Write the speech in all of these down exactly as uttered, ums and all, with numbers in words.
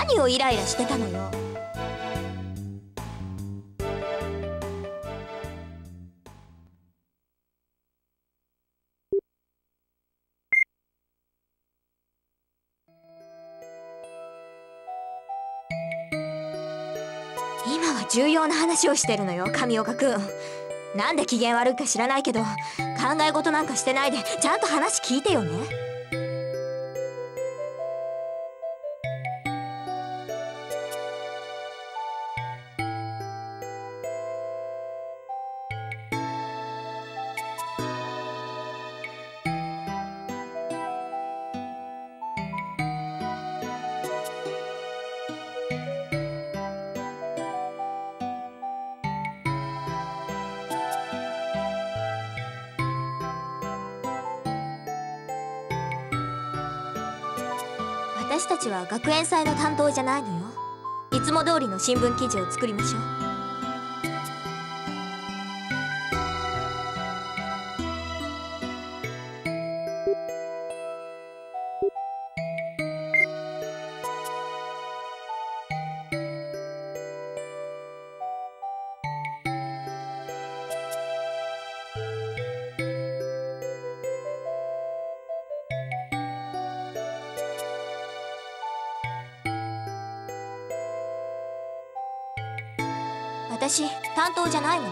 何をイライラしてたのよ。今は重要な話をしてるのよ、神岡くん。なんで機嫌悪いか知らないけど、考え事なんかしてないでちゃんと話聞いてよね。私たちは学園祭の担当じゃないのよ。いつも通りの新聞記事を作りましょう。私担当じゃないもの。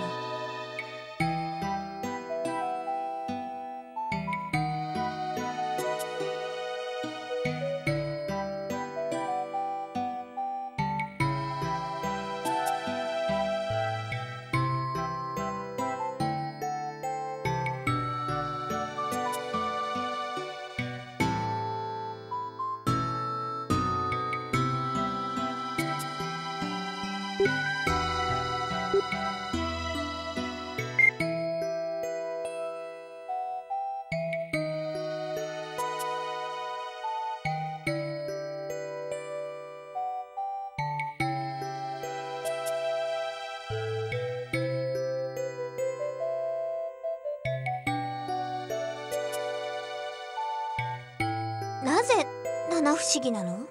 なぜ七不思議なの？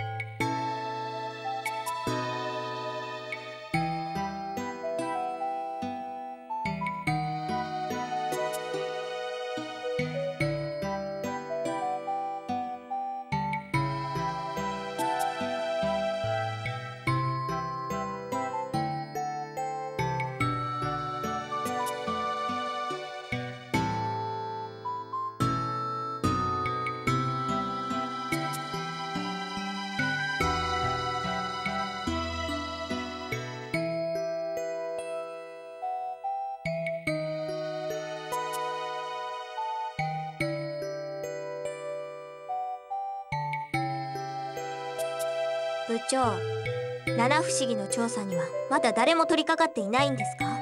部長、七不思議の調査にはまだ誰も取り掛かっていないんですか？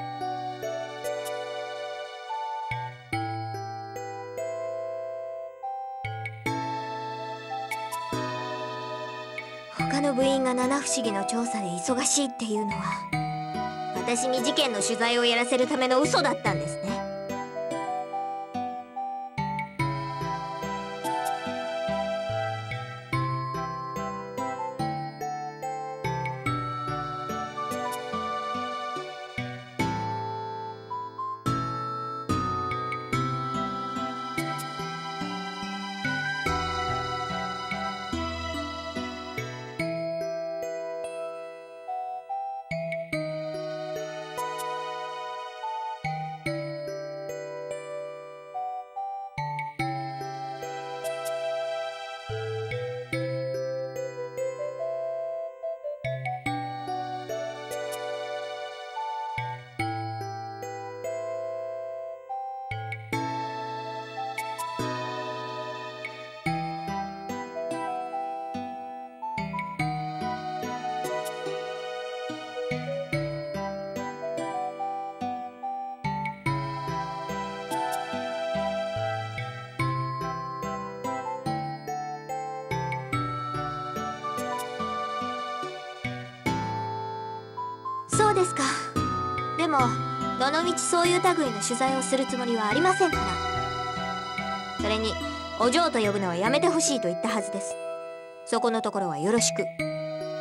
他の部員が七不思議の調査で忙しいっていうのは、私に事件の取材をやらせるための嘘だったんですね。そうですか。でもどのみちそういう類の取材をするつもりはありませんから。それにお嬢と呼ぶのはやめてほしいと言ったはずです。そこのところはよろしく。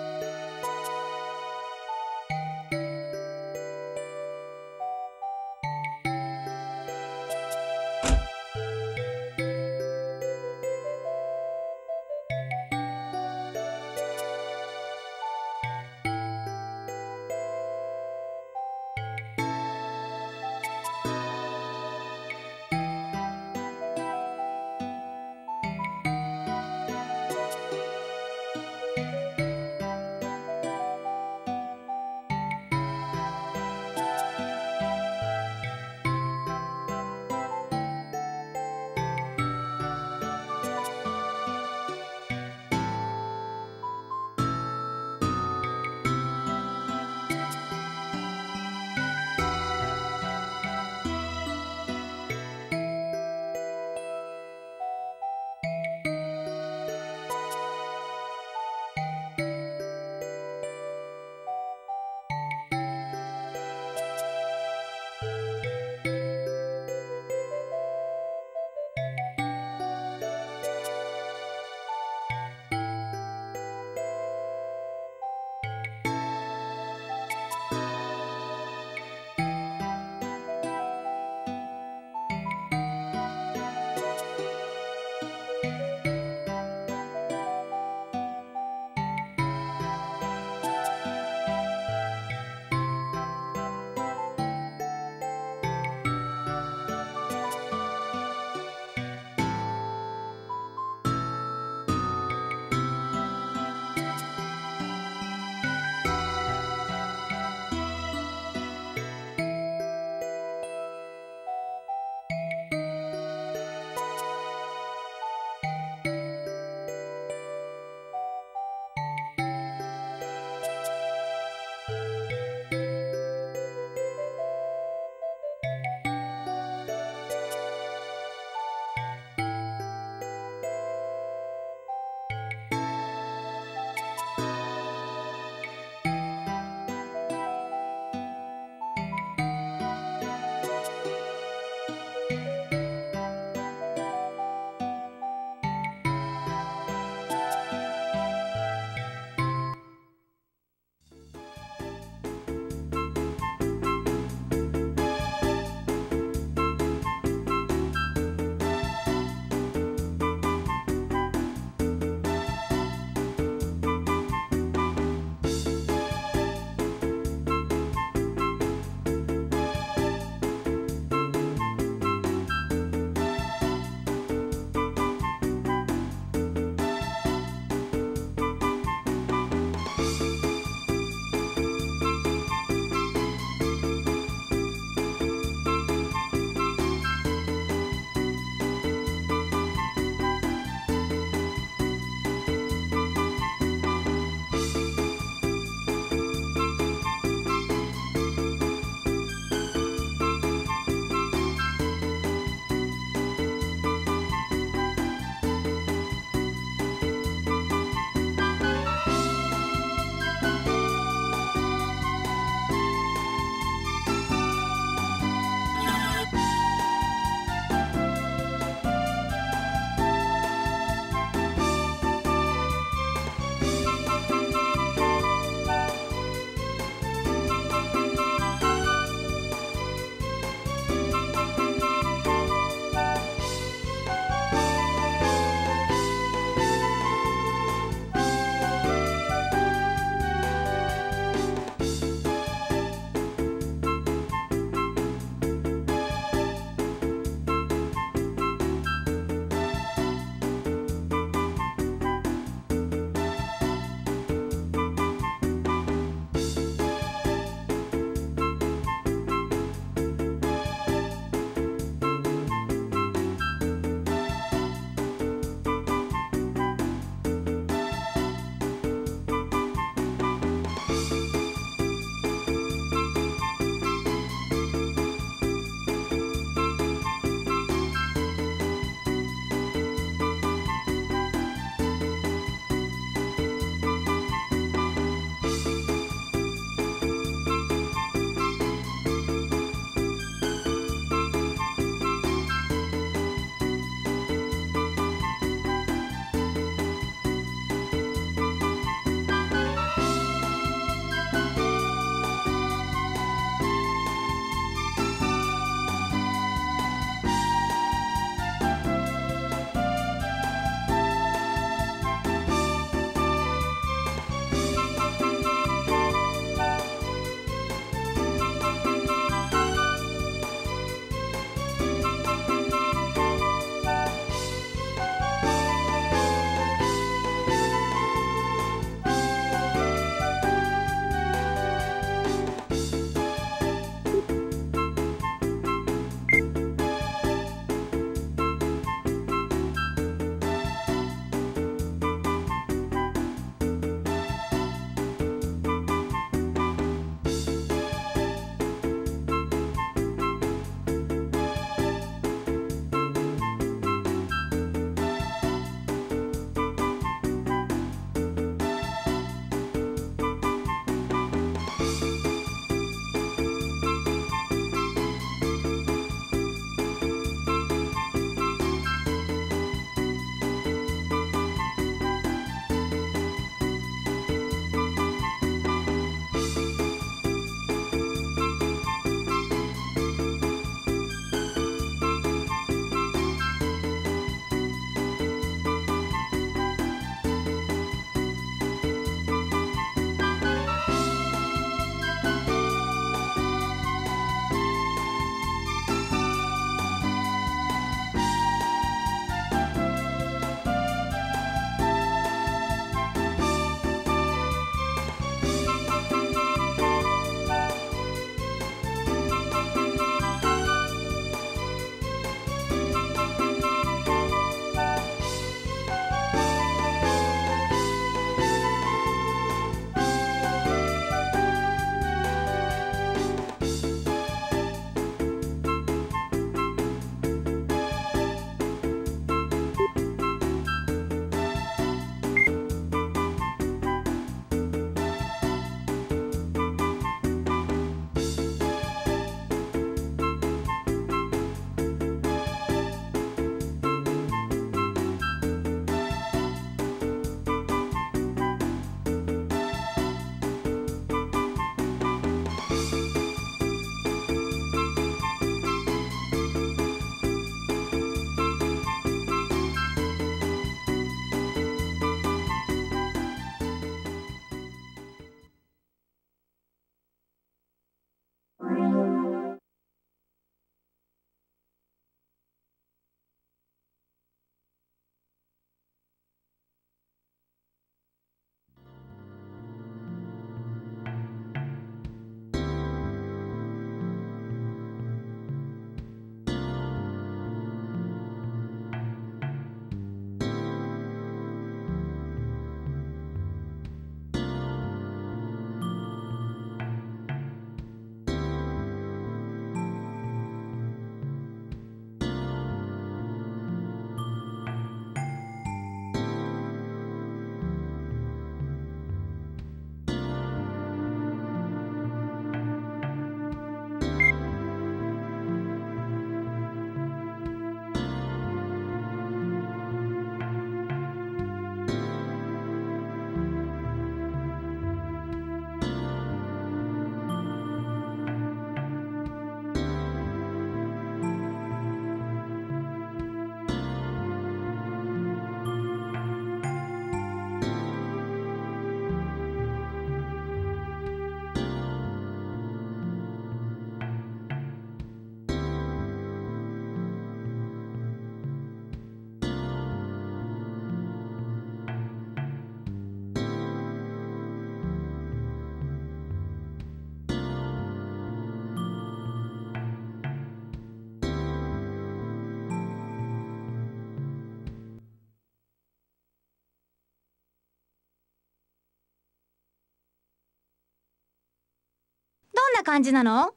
な感じなの？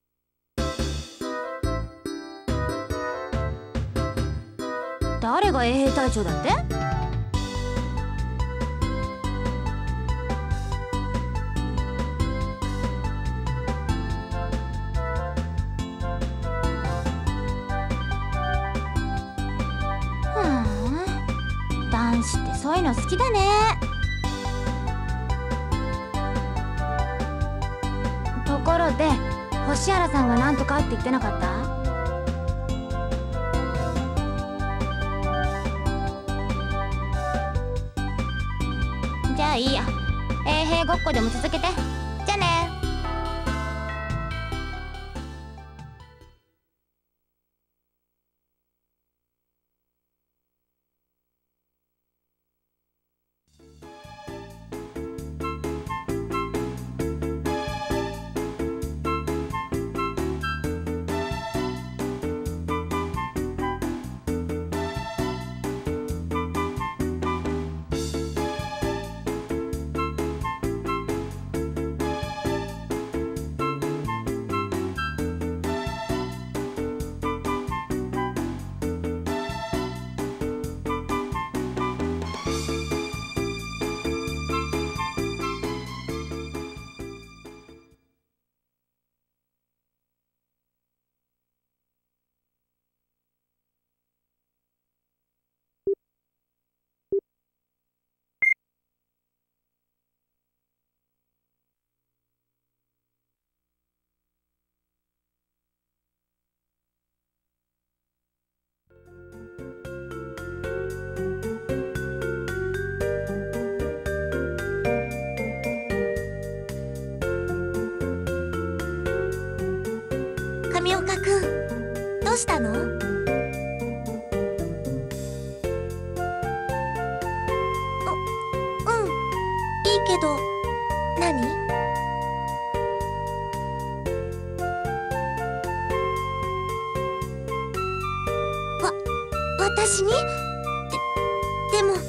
誰が衛兵隊長だって？ふん、男子ってそういうの好きだね。ところで星原さんが何とかって言ってなかった？じゃあいいや、衛兵ごっこでも続けて。じゃあね。 神岡くん、どうしたの？う、うん、いいけど、何？わ、私に？で、でも。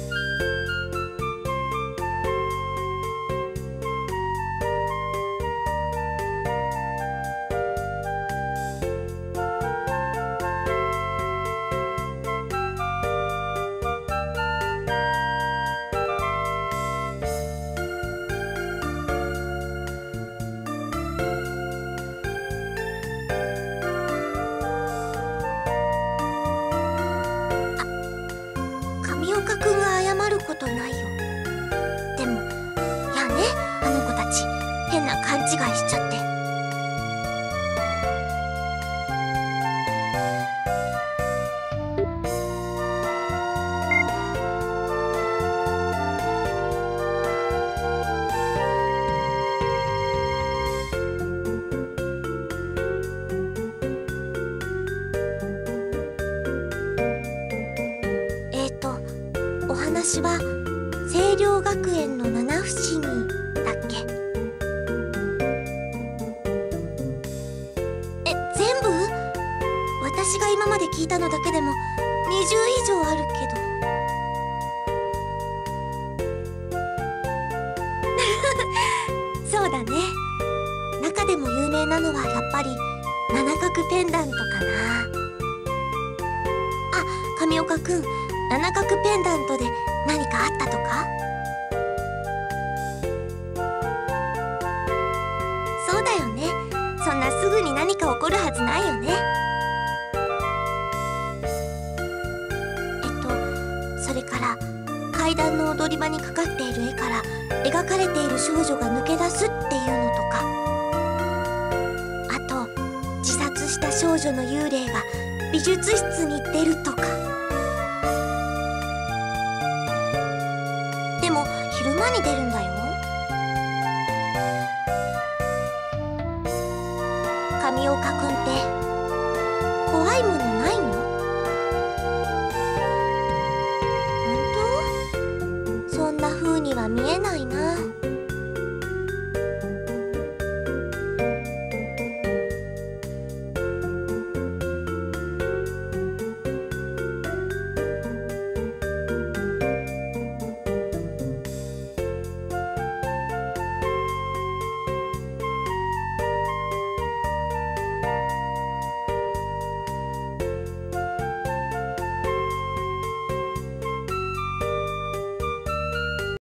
神岡くんが謝ることないよ。でも、やね、あの子たち、変な勘違いしちゃって。お話は清涼学園の七不思議だっけ？え、全部？私が今まで聞いたのだけでもにじゅう以上あるけど。そうだね。中でも有名なのはやっぱり七角ペンダントかな。あ、神岡くん、七角ペンダントで何かあったとか？そうだよね。そんなすぐに何か起こるはずないよね。えっとそれから階段の踊り場にかかっている絵から描かれている少女が抜け出すっていうのとか、あと自殺した少女の幽霊が美術室に出るとか。でも昼間に出るんだよ。神岡くんって怖いものないの？